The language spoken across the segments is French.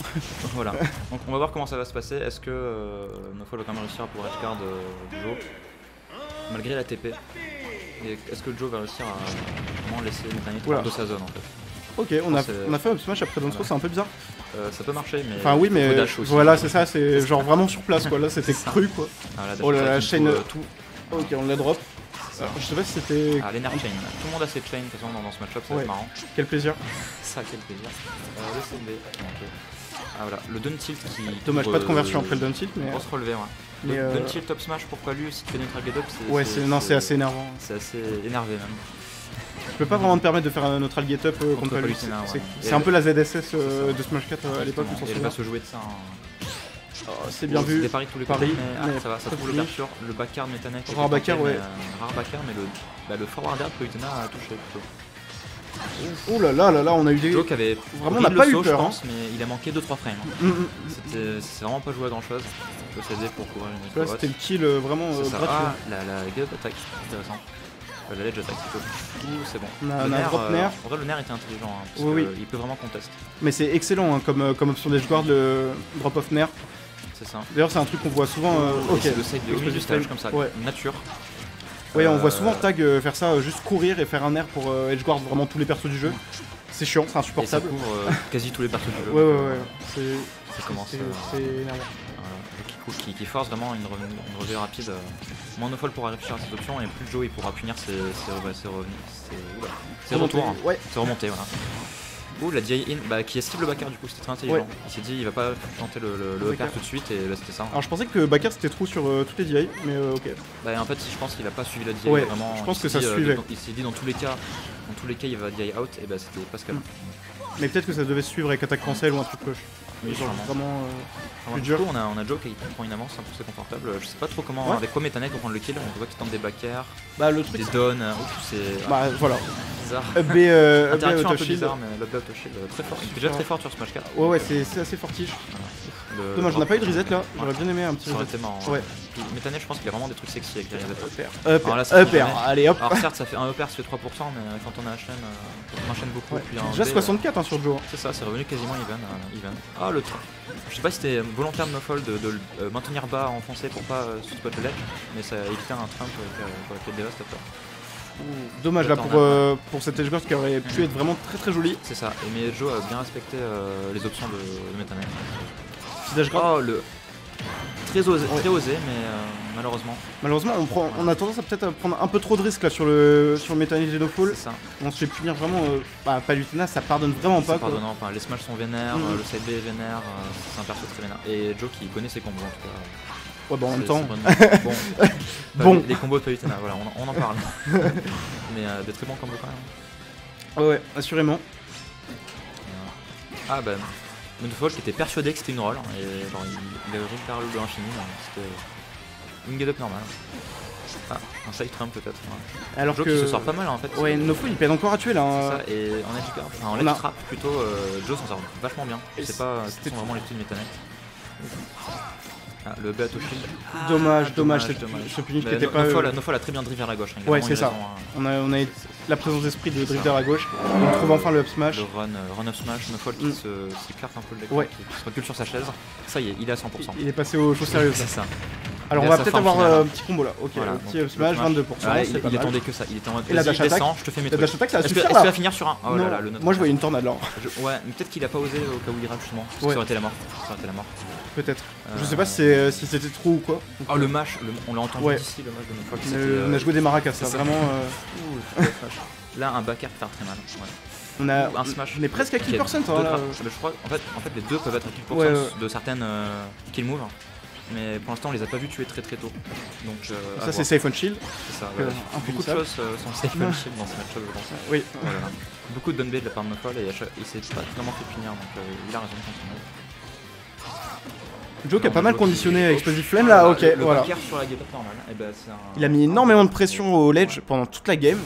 Voilà. Donc on va voir comment ça va se passer. Est-ce que Nofo va quand même réussir à pouvoir edgeguard Joe malgré la TP? Et est-ce que Joe va réussir à vraiment laisser Metanite hors de sa zone en fait? Ok, on a fait un up smash après down throw, c'est un peu bizarre. Ça peut marcher, mais. Enfin, oui, mais voilà, c'est ça, c'est genre vraiment sur place quoi. Là, c'était cru quoi. Ah, oh là là, chain. Tout. Ok, on l'a drop. Je sais pas si c'était. Ah, l'Ener chain. Tout le monde a ses chains de toute façon dans ce match-up, ça va être marrant. Quel plaisir. Ça, quel plaisir. Le CB. Ah voilà, le down tilt qui. Dommage, pas de conversion après le down tilt, mais. Grosse relevé, ouais. Le down tilt top smash, pourquoi lui si tu fais neutral get up, c'est. Ouais, c'est assez énervant. C'est assez énervé même. Je peux pas vraiment te permettre de faire un neutral get up contre lui. C'est un peu la ZSS de Smash 4 à l'époque. Il va se jouer de ça. C'est bien vu. Des paris tous les paris, mais ça va, ça trouve le sur le backyard Metanet. Rare backyard, ouais. Rare backyard, mais le forward air Palutena a touché plutôt. Oh là là là là, on a eu des. Joe qui avait vraiment on n'a pas eu peur, je pense, mais il a manqué 2-3 frames. C'est vraiment pas joué à grand chose. Il faut s'aider pour couvrir une équipe. C'était le kill vraiment gratuit. Ah, la get up attack, intéressant. La ledge attack plutôt. C'est bon. On a un drop Nair. En vrai, le Nair était intelligent, parce qu'il peut vraiment contest. Mais c'est excellent comme option d'edgeguard, le drop off Nair. C'est ça. D'ailleurs, c'est un truc qu'on voit souvent. Ok, le side de du stage comme ça, nature. Ouais, on voit souvent Tag faire ça, juste courir et faire un air pour edgeguard vraiment tous les persos du jeu. C'est chiant, c'est insupportable. Et ça couvre quasi tous les persos du jeu. Ouais. C'est énervant. Qui force vraiment une revue rapide. Moins Nofo pourra réfléchir à cette option et plus Joe il pourra punir ses retours. C'est remonté, voilà. Ouh, la DI in qui esquive le backer du coup, c'était très intelligent. Il s'est dit il va pas tenter le upper tout de suite et là c'était ça. Alors je pensais que backer c'était true sur toutes les DI, mais ok. En fait je pense qu'il a pas suivi la DI vraiment. Je pense que ça suivait. Il s'est dit dans tous les cas il va DI out et c'était pas ce cas là. Mais peut-être que ça devait suivre avec attaque cancel ou un truc cloche. Oui, vraiment plus dur. On a Joe qui prend une avance, c'est confortable. Je sais pas trop comment, avec quoi Metanet pour prendre le kill. On voit qu'il tente des back air, le truc, des downs, c'est. Voilà. Bizarre. Interaction un peu bizarre, mais l'up auto shield très fort. Il est déjà très fort sur Smash 4. Ouais, c'est assez fortiche. Dommage, on n'a pas eu de reset là. J'aurais bien aimé un petit reset. Ça aurait été marrant. Ouais. Metanet, je pense qu'il y a vraiment des trucs sexy avec les resets. Upper, allez hop. Alors certes, ça fait un upper, ça fait 3%, mais quand on a HN, on enchaîne beaucoup. Déjà 64 sur Joe. C'est ça, c'est revenu quasiment even. Ah, le truc. Je sais pas si c'était volontaire de Nofo de maintenir bas enfoncé pour pas spot le ledge, mais ça a évité un trump pour la quête dévastateur. Dommage là pour cette edgeguard qui aurait pu être vraiment très très joli. C'est ça, mais Joe a bien respecté les options de Metanet. Oh, très osé, mais malheureusement. Malheureusement, on a tendance à peut-être prendre un peu trop de risques là sur le Metanet Genofall. C'est ça. On se fait punir vraiment. Palutena, ça pardonne vraiment pas. Pardonnant, les smash sont vénères, le side B est vénère, c'est un perso très vénère. Et Joe qui connaît ses combos en tout cas. Ouais, en même temps. Bon. Les combos de Palutena, voilà, on en parle. Mais des très bons combos quand même. Ouais, assurément. Moonfall qui était persuadé que c'était une roll et genre, il avait une parole de l'infini, c'était une get up normale. Un side trump peut-être. Alors Joe que qui se sort pas mal en fait. Ouais, Nofo il peine encore à tuer là. C'est ça, et en ledge trap plutôt, Joe s'en sort vachement bien. Je sais pas si sont vraiment les petits de Metanet. Le Beato Shield. Dommage, ce punish qui était pas. Nofo a très bien drive vers la gauche. Ouais, c'est ça. On a la présence d'esprit de drive vers la gauche. On trouve enfin le up smash. Le run up smash. Nofo qui s'écarte un peu le deck, qui se recule sur sa chaise. Ça y est, il est à 100%. Il est passé aux choses sérieuses. C'est ça. Alors on va peut-être avoir un petit combo là. Ok, petit up smash, 22%. Il attendait que ça. Il était en mode et la dash attack. Je te fais mes trucs. La dash attack, ça va suffire là. Est-ce qu'il va finir sur un? Oh là là, le note. Moi je voyais une tornade là. Ouais, mais peut-être qu'il a pas osé au cas où il rate justement. Ça aurait été la mort. Peut-être. Je sais pas si c'était trop ou quoi. Oh le mash, on l'a entendu d'ici le mash de Nofo. On a joué des maracas, ça vraiment. Là un back air faire très mal. On est presque à kill percent. Je crois en fait les deux peuvent être à kill percent de certaines kill moves. Mais pour l'instant on les a pas vus tuer très tôt. Donc ça c'est safe on shield. C'est ça. Beaucoup de choses sont safe on shield dans ce match je pense. Oui. Beaucoup de done bait de la part de Nofo et il s'est pas vraiment fait punir donc il a raison de continuer. Joe qui a pas mal conditionné Explosive Flame là, ok, voilà. Sur la get-up normale. Il a mis énormément de pression au ledge pendant toute la game.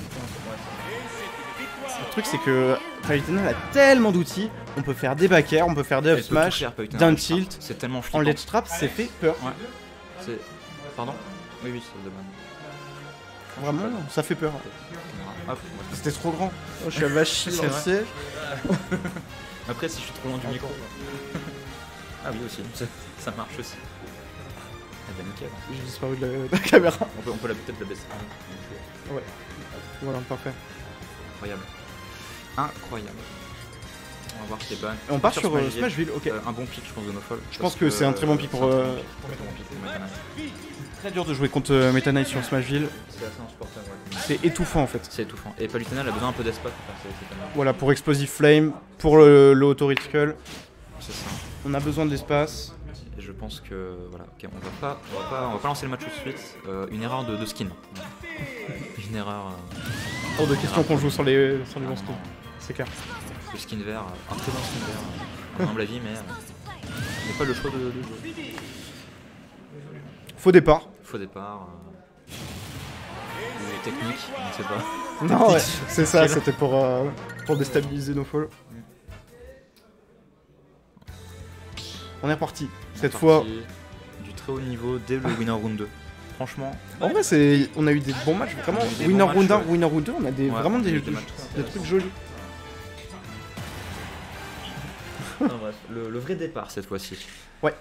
Le truc c'est que Palutena a tellement d'outils, on peut faire des back air, on peut faire des up smash, down tilt. C'est tellement flippant. En ledge trap, c'est fait peur. Ouais. Pardon? Oui, c'est de Vraiment, ça fait peur. C'était trop grand. Oh, je suis à vache dans le siège. Après, si je suis trop loin du micro. Ah oui aussi, ça marche aussi. Eh ben nickel. J'ai disparu de la caméra. On peut peut-être la baisser. Ouais. Voilà, parfait. Incroyable. Incroyable. On va voir qui est ban. Et on part sur Smashville, ok. Un bon pick, je pense, de NoFall. Je pense que c'est un très bon pick pour. Très dur de jouer contre Meta Knight sur Smashville. C'est assez insupportable, ouais. C'est étouffant en fait. C'est étouffant. Et Palutena, elle a besoin un peu d'espace pour faire ses canards. Voilà, pour Explosive Flame, pour le Autoritical, C'est ça. on a besoin de l'espace. Et je pense que voilà, ok, on va pas lancer le match tout de suite. Une erreur de skin. Une erreur. Hors de question qu'on joue sur les bons skins. C'est clair. Le skin vert, un très bon skin vert, à mon humble avis, mais il n'y a pas le choix de jouer. Faux départ. Faux départ. Technique, on ne sait pas. Non, ouais, c'est ça, c'était pour déstabiliser NoFall. On est reparti. Cette fois. Du très haut niveau dès le Winner Round 2. Franchement. En vrai, on a eu des bons matchs, vraiment. Winner Round 1, Winner Round 2, on a vraiment des trucs jolis. Non, bref, le vrai départ cette fois-ci. Ouais.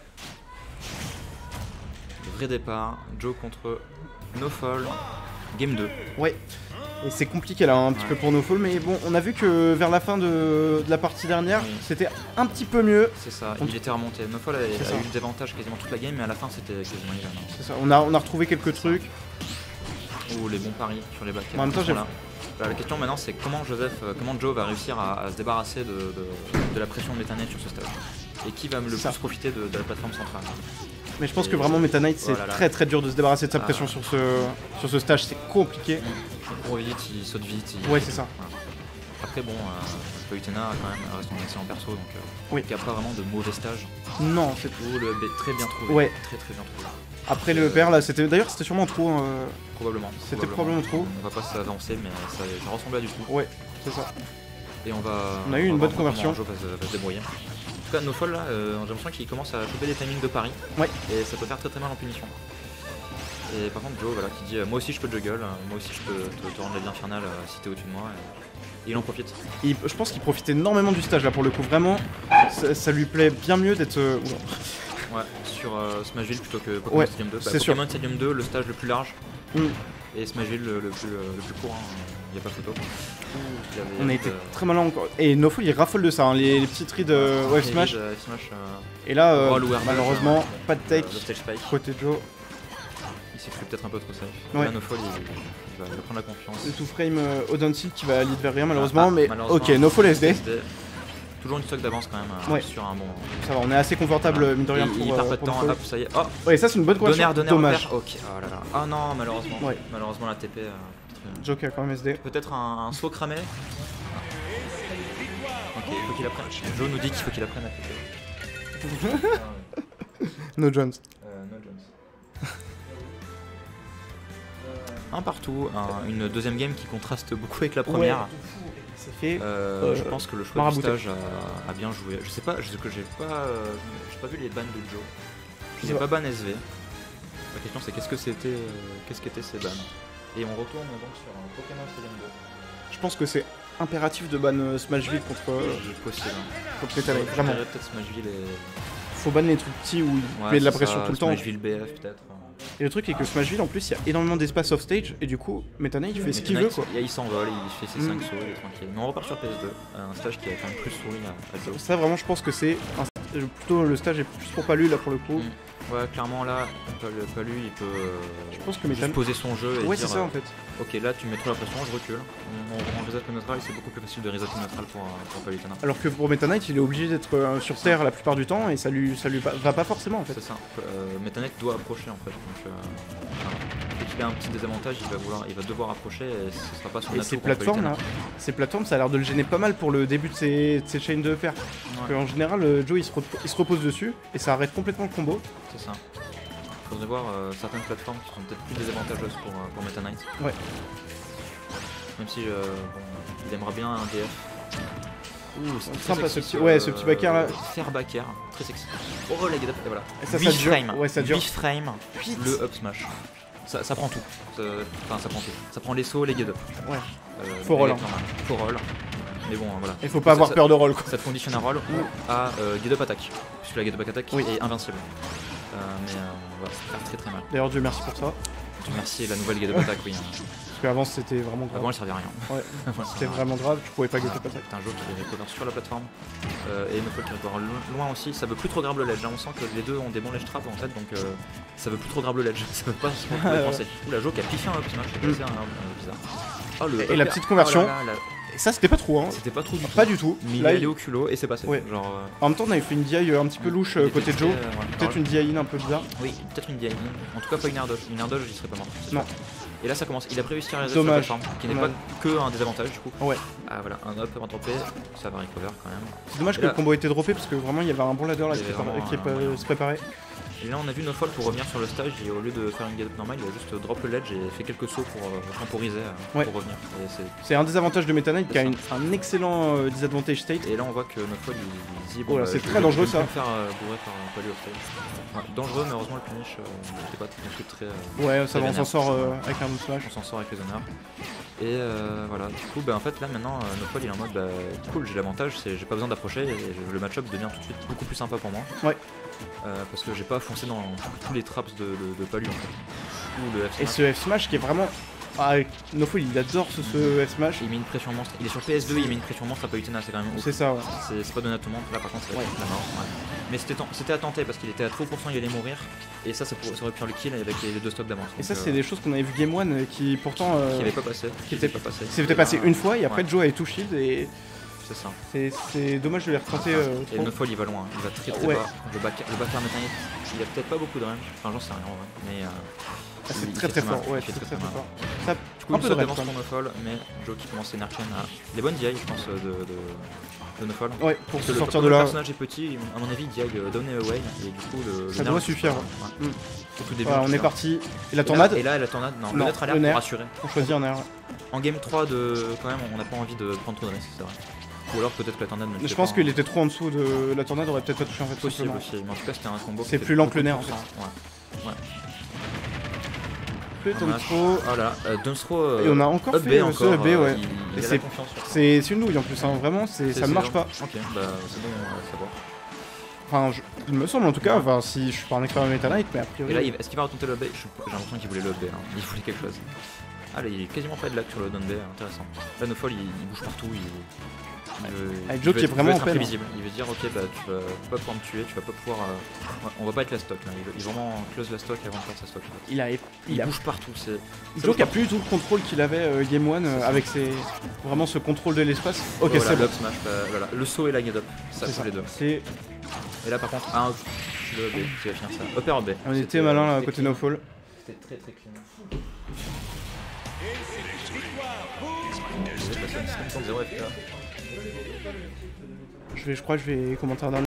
Le vrai départ, Joe contre NoFall, Game 2. Ouais. Et c'est compliqué là un petit peu pour NoFall, mais bon, on a vu que vers la fin de la partie dernière, c'était un petit peu mieux. C'est ça, il était remonté. NoFall a eu des avantages quasiment toute la game, mais à la fin c'était quasiment égal. C'est ça, on a retrouvé quelques trucs. Ou les bons paris sur les bacs. En même temps, la question maintenant c'est comment Joe va réussir à se débarrasser de la pression de Meta Knight sur ce stage. Et qui va le plus profiter de la plateforme centrale. Mais je pense que vraiment Meta Knight c'est très dur de se débarrasser de sa pression sur ce stage, c'est compliqué. Il court vite, il saute vite. Ouais, c'est ça. Voilà. Après bon, Palutena quand même reste en excellent perso, donc il n'y a pas vraiment de mauvais stage. Non, c'est tout. Le B très bien trouvé. Ouais. Très bien trouvé. Après le PR là, c'était sûrement trop. Probablement. C'était probablement trop. On va pas s'avancer, mais ça ressemblait à du tout. Ouais, c'est ça. Et on a eu une bonne conversion. Joe va se débrouiller. En tout cas, NoFall là, j'ai l'impression qu'il commence à choper des timings de pari. Ouais. Et ça peut faire très mal en punition. Et par contre Joe voilà, qui dit moi aussi je peux te juggle, moi aussi je peux te rendre la vie infernale si t'es au-dessus de moi. Et il en profite. Je pense qu'il profite énormément du stage là pour le coup, vraiment. Ça lui plaît bien mieux d'être. Ouais, sur Smashville plutôt que Pokémon Stadium 2. Pokémon Stadium 2, le stage le plus large. Et Smashville le plus court, il n'y a pas photo. On a été très malin encore. Et NoFall il raffole de ça, hein, les petites rides Wave Smash. Et là, malheureusement, pas de take côté Joe. Il s'est fait peut-être un peu trop safe. Ouais. Là, NoFall il va prendre la confiance. Le 2-frame Odense qui va lead vers rien malheureusement, mais ok, NoFall SD. Toujours une stock d'avance quand même sur un bon. Ça va, on est assez confortable mine de rien pour. Il perd pas de temps, hop, ça y est. Oh ouais, ça c'est une bonne conversion. Dommage. Ok, oh là là. Ah non, malheureusement. Ouais. Malheureusement la TP. Joe qui a quand même SD. Peut-être un saut cramé. Ok, il faut qu'il apprenne. Joe nous dit qu'il faut qu'il apprenne à TP. No Jones. No Jones. Un partout, une deuxième game qui contraste beaucoup avec la première. Ouais. C'est fait. Je pense que le choix du stage a bien joué. Je sais pas, j'ai pas vu les bans de Joe. Je n'ai pas ban SV. La question c'est qu'est-ce qu'étaient ces bans. Et on retourne donc sur un Pokémon Stadium 2. Je pense que c'est impératif de ban Smashville contre Meta Knight, vraiment. Peut-être Smashville et... Faut ban les trucs petits où il met de la pression tout le temps. Smashville BF peut-être. Et le truc est que Smashville en plus il y a énormément d'espace off stage et du coup Meta Knight il fait ce qu'il veut quoi. Il s'envole, il fait ses 5 sauts, il est tranquille. Mais on repart sur PS2, un stage qui a quand même plus souri à Joe. Ça vraiment je pense que c'est plutôt le stage est plus pour Palu là pour le coup. Ouais clairement là, Palu il peut je pense que juste poser son jeu et ouais, dire c'est ça en fait. Ok là tu mets trop la pression, je recule. On reset le neutral, c'est beaucoup plus facile de reset le neutral pour Palutena. Alors que pour Meta Knight il est obligé d'être sur terre la plupart du temps et ça lui va pas forcément en fait. C'est ça, Meta Knight doit approcher en fait. Donc dès qu'il a un petit désavantage il va devoir approcher et ce sera pas son atout. Et ces plateformes ça a l'air de le gêner pas mal pour le début de ses chains de pair. Parce qu'en général Joe il se repose dessus et ça arrête complètement le combo. C'est ça. Faudrait voir certaines plateformes qui sont peut-être plus désavantageuses pour Meta Knight. Ouais. Même si il aimerait bien un DF. C'est sympa ce petit backer là. Faire backer, très sexy. Oh les gars, voilà. Et ça dure. Frame. Ouais, ça dure. 8 frames, le up smash. Ça prend tout. Enfin, ça prend tout. Ça prend les sauts, les get up. Ouais. Faux roll. Faux roll. Mais bon, voilà. Il faut pas avoir peur de roll quoi. Ça te conditionne un roll à get up attack. Puisque la get up attack est invincible. Mais on va se faire très très mal. D'ailleurs, Dieu merci pour ça. Dieu merci, la nouvelle get up attack, oui. Parce qu'avant c'était vraiment grave. Avant elle servait à rien. Ouais, c'était vraiment grave, tu pouvais pas get up attack. T'as un jeu qui est recover sur la plateforme. Et Nofol qui recover loin aussi. Ça veut plus trop grab le ledge. Là, on sent que les deux ont des bons ledge traps en fait, donc ça veut plus trop grab le ledge. Ça veut pas se penser. La Jo qui a piffé un up smash, c'est assez bizarre. Et la petite conversion. Et ça c'était pas trop hein. C'était pas trop du tout. Pas du tout. Mais il est allé au culot et c'est passé. Ouais. Genre, en même temps on avait fait une DI un petit peu louche côté Joe. Peut-être une DI in un peu bizarre. Oui, peut-être une DI in. En tout cas pas une air dodge. Une air dodge j'y serais pas mort. Non. Et là ça commence. Il a prévu tirer sur la plateforme, qui n'est pas que un désavantage du coup. Ouais. Ah voilà, un up rattrapé, ça va recover quand même. C'est dommage que le combo ait été droppé parce que vraiment il y avait un bon ladder là qui se préparait. Et là on a vu Nofol pour revenir sur le stage et au lieu de faire une get up normale il a juste drop le ledge et fait quelques sauts pour temporiser pour revenir. C'est un désavantage de Meta Knight qui a un excellent disadvantage state. Et là on voit que Nofol il dit bon c'est très dangereux ça. Faire bourrer par Palu off stage. Dangereux mais heureusement le punish n'était pas non plus très... ouais ça va, on s'en sort avec un smash. On s'en sort avec les honneurs. Et voilà, du coup en fait là maintenant Nofol il est en mode cool j'ai l'avantage, j'ai pas besoin d'approcher et le match-up devient tout de suite beaucoup plus sympa pour moi. Ouais. Parce que j'ai pas foncé dans tous les traps de Palu en fait. Ou le F-Smash. Et ce F-Smash qui est vraiment... Ah, Nofol il adore ce F-Smash. Il met une pression monstre. Il est sur PS2, il met une pression monstre à Palutena, c'est quand même ouf. C'est ça, ouais. C'est pas donné à tout le monde. Là par contre, c'est la mort. Ouais. Mais c'était à tenter parce qu'il était à 3%, il allait mourir. Et ça aurait pu faire le kill avec les deux stocks d'avance. Et ça, c'est des choses qu'on avait vu Game 1 qui pourtant. Qui avait pas passé. Qui était pas passé. C'était passé une fois et après Joe avait tout shield et. C'est ça. C'est dommage de les retenter. Et Nofol il va loin, il va très très bas. Le back mécanique, il a peut-être pas beaucoup de range. Enfin, j'en sais rien en vrai. Mais. c'est très très fort, ouais, c'est très fort. Ça, du coup, un peu de d'avance pour Nofol, mais Joe qui commence à Narcan à des bonnes DI, je pense, de Nofol. Ouais, pour se sortir de là. Le personnage est petit, à mon avis, diag down away, et du coup, ça doit suffire. Au tout début. Voilà, on est parti. Et la tornade. Et là, la tornade, non, peut-être à l'air pour rassurer. On choisit un air. En game 3, quand même, on n'a pas envie de prendre trop de risques, c'est vrai. Ou alors peut-être que la tornade ne je pense qu'il était trop en dessous de la tornade, aurait peut-être pas touché en fait. Possible, mais en tout cas c'était un combo. C'est plus lent que le nerf en fait. Ouais. Plus Dunsthrow. Voilà, Dunsthrow. Et on a encore fait ce EB, ouais. C'est une nouille en plus, hein. Vraiment, ça ne marche pas. Ok, bah c'est bon à savoir. Enfin, il me semble en tout cas, enfin, si je suis pas un expert en Meta Knight, mais a priori. Et là, est-ce qu'il va retenter le EB? J'ai l'impression qu'il voulait le EB, il voulait quelque chose. Ah là, il est quasiment pas de lag sur le down B, intéressant. Là, Nofol il bouge partout, Joe qui est vraiment imprévisible. Il veut dire ok bah tu vas pas pouvoir me tuer, tu vas pas pouvoir on va pas être la stock là. Il vraiment close la stock avant de faire sa stock. Il bouge partout. Joe qui a plus du tout le contrôle qu'il avait Game 1 avec vraiment ce contrôle de l'espace. Ok voilà, c'est bon. Smash, voilà. Le saut et la get up, ça c'est les deux. Et là par contre un le B qui va finir ça. Upper B. On était malin là à côté Nofol. C'était très très clean. Je crois que je vais commenter un dernier.